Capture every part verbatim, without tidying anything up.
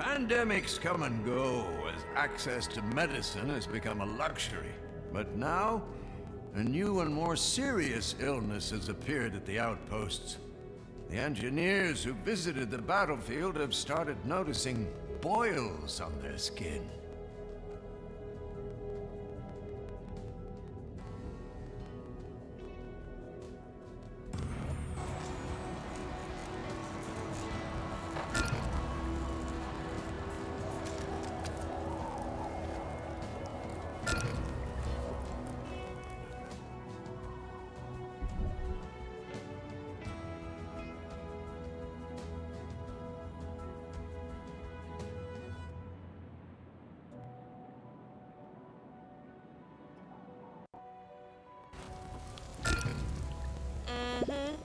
Pandemics come and go as access to medicine has become a luxury. But now, a new and more serious illness has appeared at the outposts. The engineers who visited the battlefield have started noticing boils on their skin. Mm-hmm.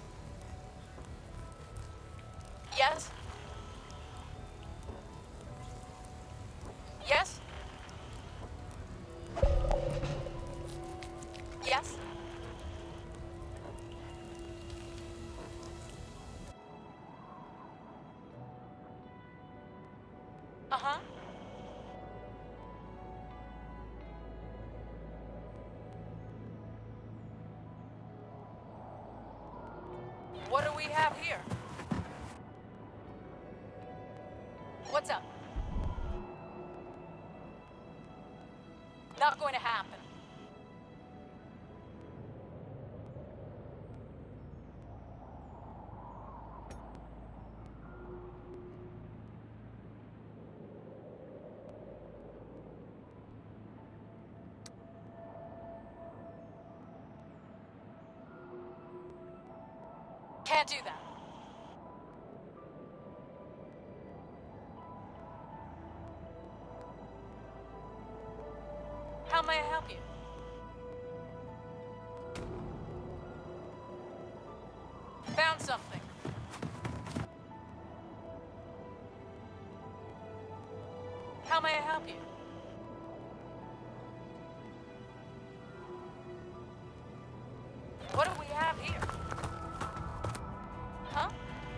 Yes? Yes? Yes? Uh-huh. What do we have here? What's up? Not going to happen. Can't do that. How may I help you? Found something. How may I help you? What do we have here? Huh?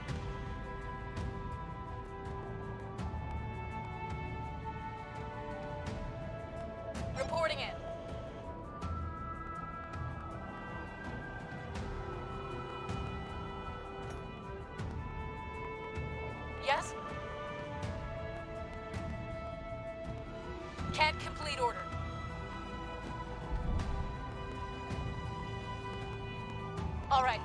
Reporting in. Yes? Can't complete order. All right.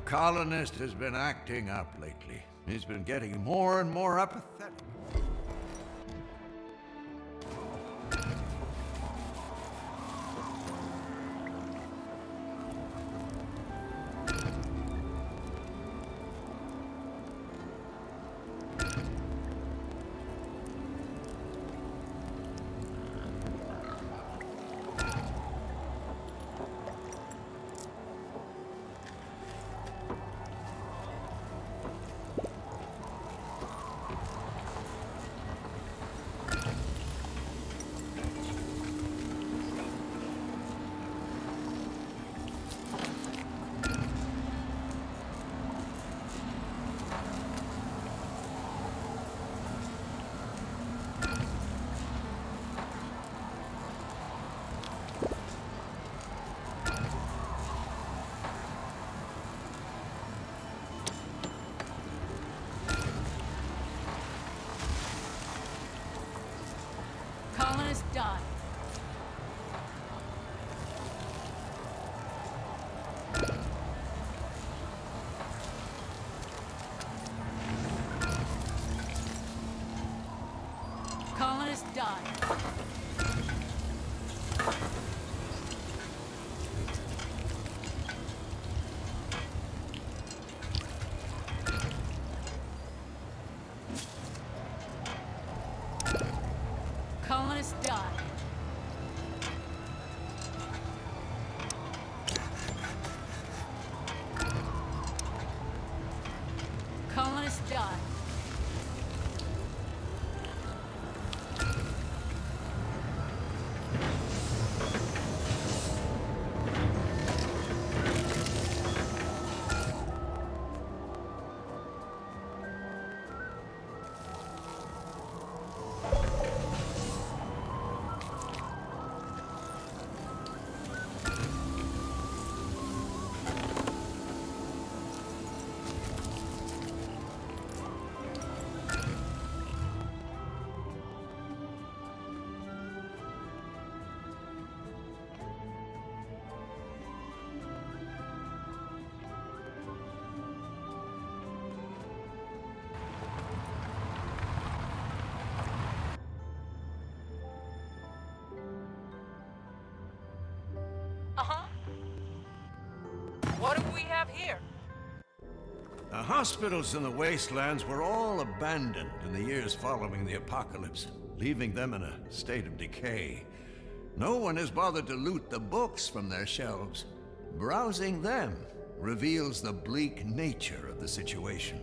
colonist has been acting up lately. He's been getting more and more apathetic. Colonist died. Colonist died. Colonist died. Colonist died. Uh-huh. What do we have here? The hospitals in the wastelands were all abandoned in the years following the apocalypse, leaving them in a state of decay. No one has bothered to loot the books from their shelves. Browsing them reveals the bleak nature of the situation.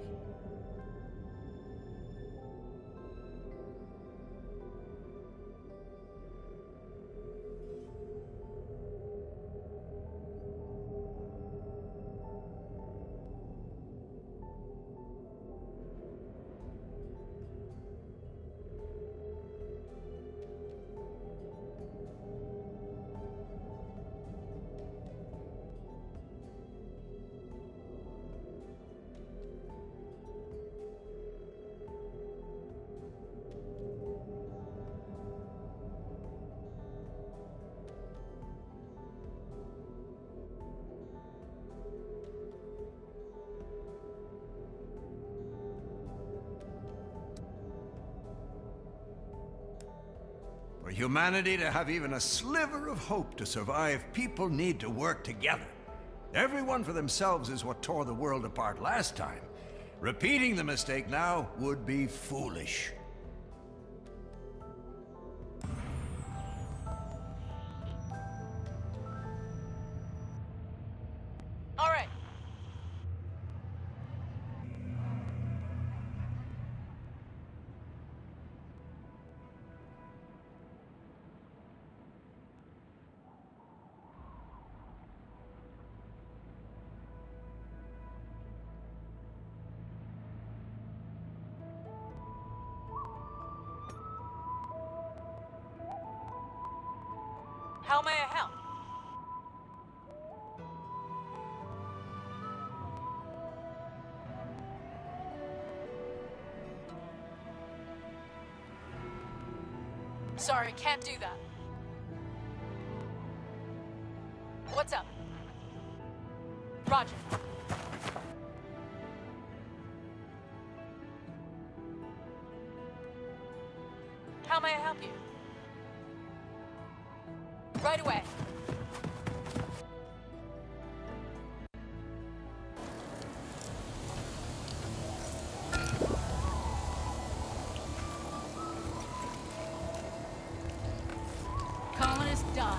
For humanity to have even a sliver of hope to survive, people need to work together. Everyone for themselves is what tore the world apart last time. Repeating the mistake now would be foolish. All right. How may I help? Sorry, can't do that. What's up? Roger. may I help you? Right away. Colonist died.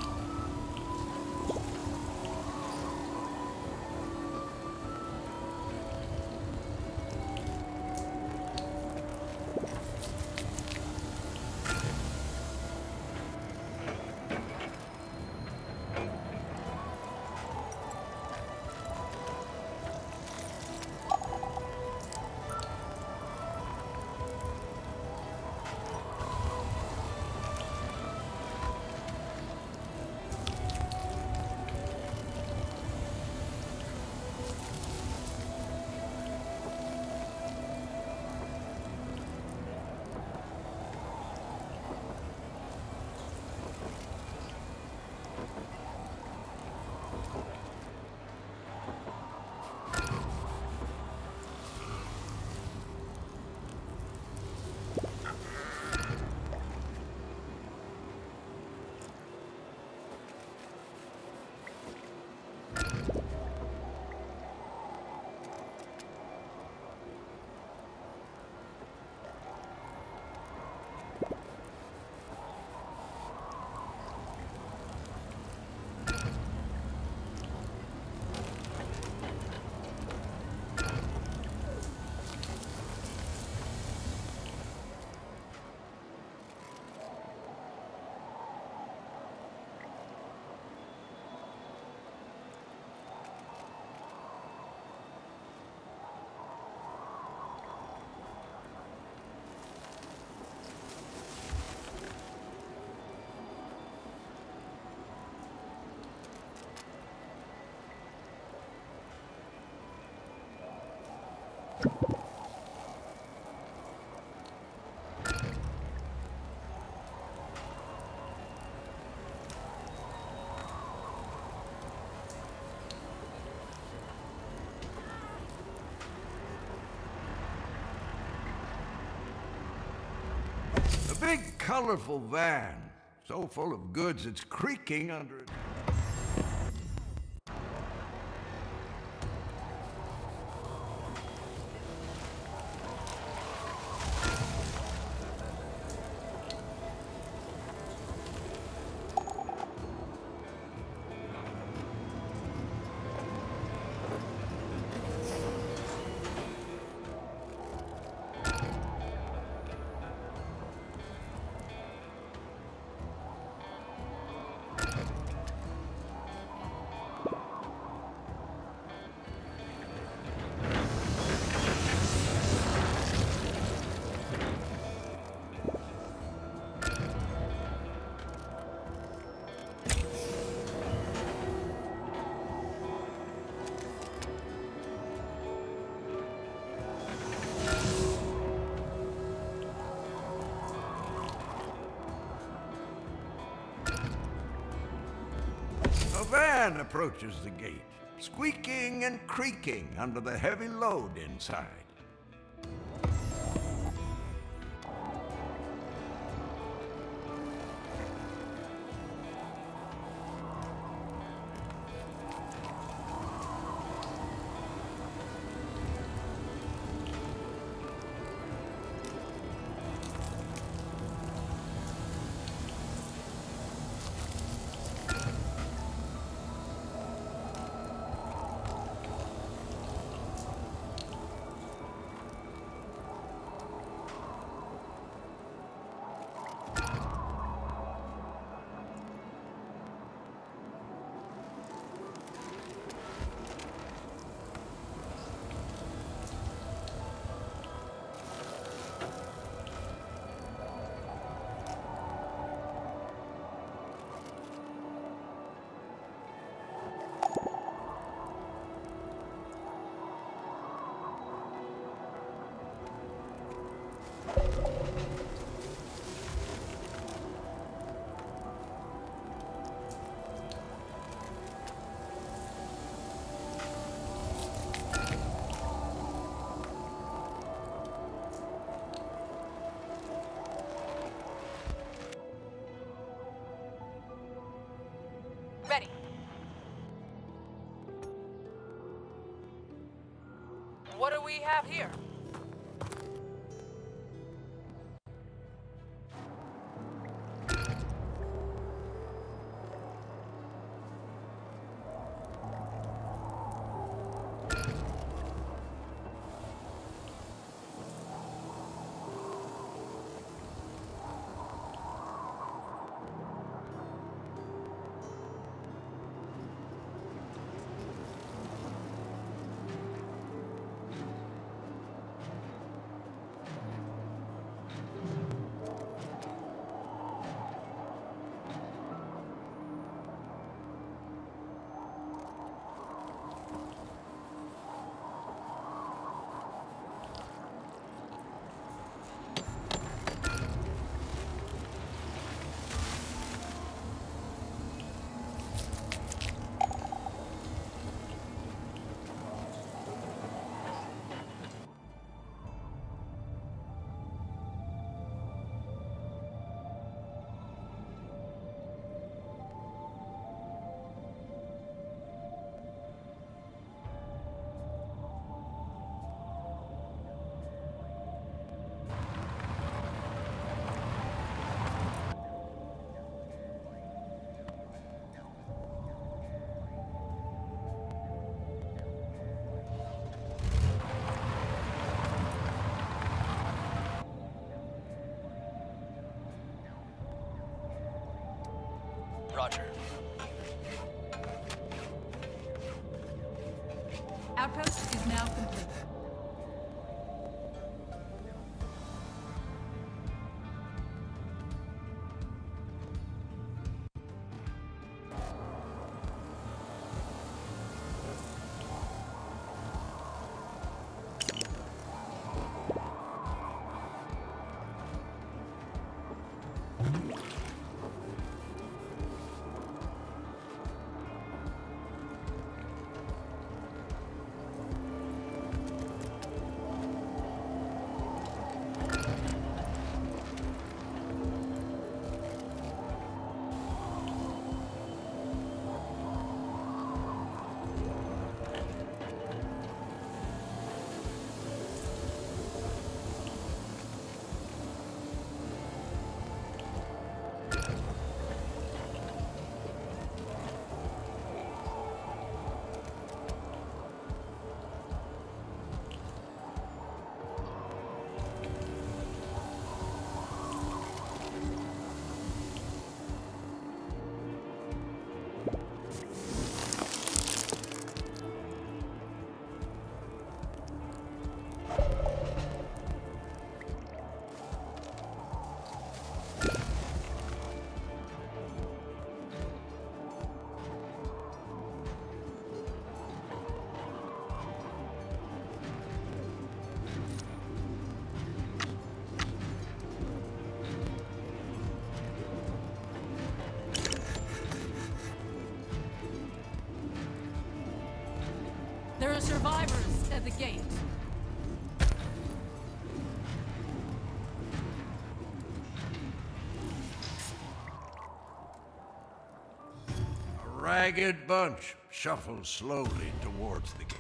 A big, colorful van. So full of goods, it's creaking under it. A van approaches the gate, squeaking and creaking under the heavy load inside. What do we have here? Roger. Outpost is now complete. There are survivors at the gate. A ragged bunch shuffles slowly towards the gate.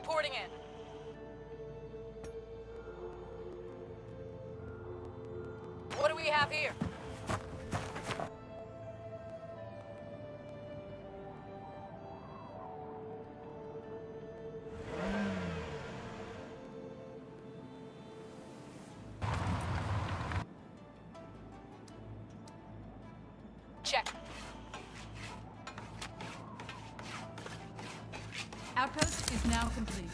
Reporting in. What do we have here? Check. Outpost is now complete.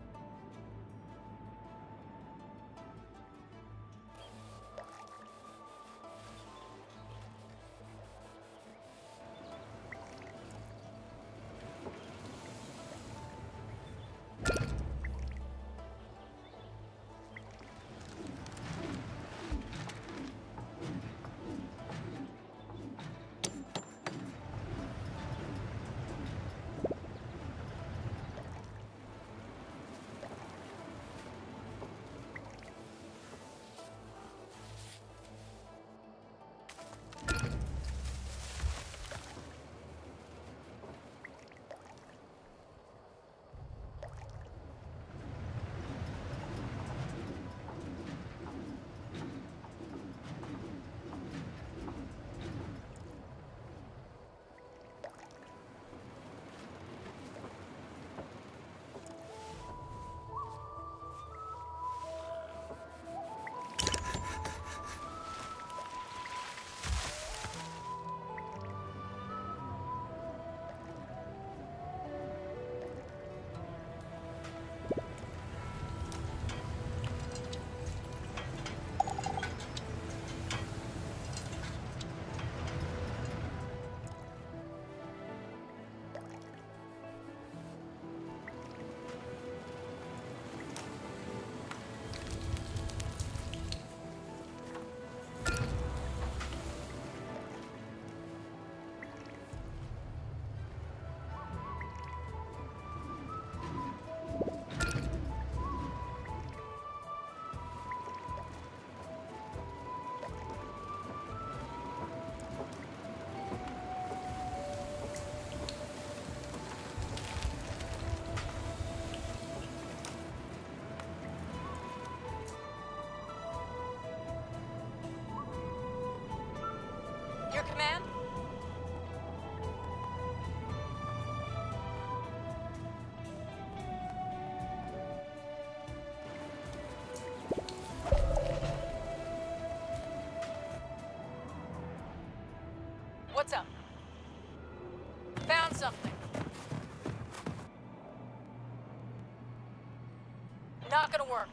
Your command? What's up? Found something. Not gonna work.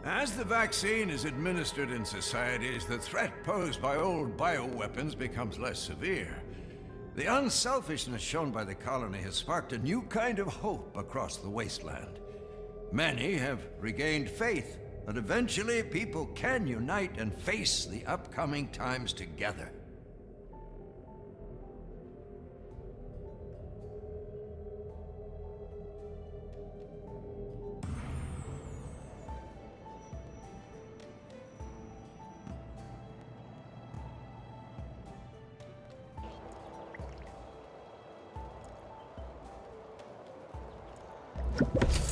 As the vaccine is administered in societies, the threat posed by old bioweapons becomes less severe. The unselfishness shown by the colony has sparked a new kind of hope across the wasteland. Many have regained faith that eventually people can unite and face the upcoming times together. You